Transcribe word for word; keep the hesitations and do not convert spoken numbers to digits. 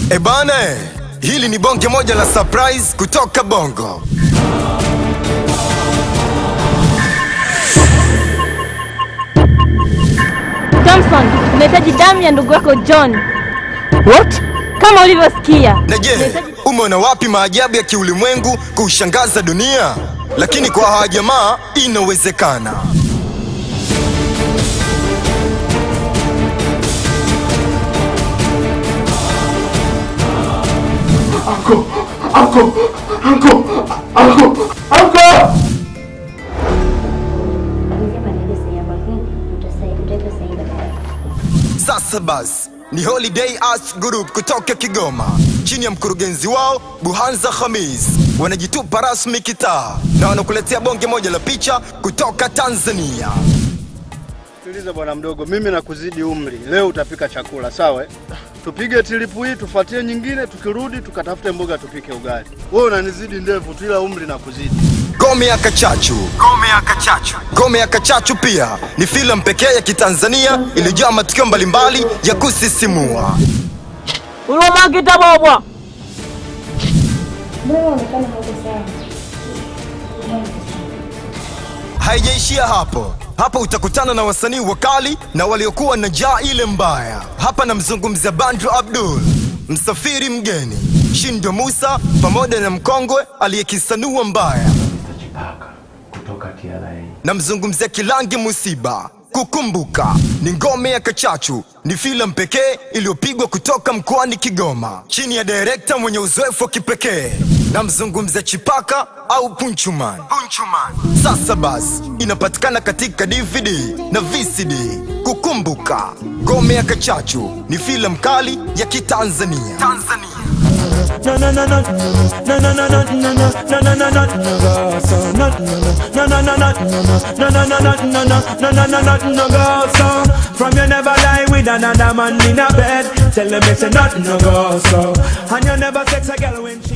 Ebane, hili ni bonge moja la surprise kutoka Bongo. Thompson, unahitaji damu ya ndugu yako John. What? Kama ulivyosikia. Na je, umeona wapi maajabu ya kiulimwengu kushangaza dunia? Lakini kwa hawa jamaa inawezekana. Uncle, uncle, uncle, uncle, uncle. Sasa basi, ni Holiday Arts Group kutoka Kigoma, chini ya mkurugenzi wao Buhanza Khamis. Wanajitupa rasmi kitaa na wanakuletea bonge moja la picha kutoka Tanzania. Sikiliza bwana mdogo, mimi nakuzidi umri. Leo utapika chakula, sawa? Tupige tilipu hii, tufuatie nyingine, tukirudi tukatafute mboga tupike ugali. Wewe unanizidi ndevu tu, ila umri nakuzidi. Gome ya Kachachu. Gome ya Kachachu. Gome ya Kachachu pia ni filamu pekee ya Kitanzania iliyojaa matukio mbalimbali ya kusisimua. Uroma kitabobwa. Haijaishia hapo. Hapa utakutana na wasanii wakali na waliokuwa na njaa ile mbaya. Hapa namzungumzia Bandru Abdul, Msafiri Mgeni, Shindo Musa pamoja na mkongwe aliyekisanua mbaya. Kutoka T R A. Namzungumzia Kilangi Musiba. Kukumbuka ni Ngome ya Kachachu, ni filamu pekee iliyopigwa kutoka mkoani Kigoma chini ya director mwenye uzoefu wa kipekee. Namzungumzia Chipaka au Punchuman. Punchuman. Sasa basi, inapatikana katika D V D na V C D. Kukumbuka, Ngome ya Kachachu ni filamu kali ya Kitanzania. Tanzania. No no no no no no no no no no no no no no so no no no no no no no no no no no no no no no no go so from you never lie with another man in a bed tell them it's a nothing no go so and you never sex a girl when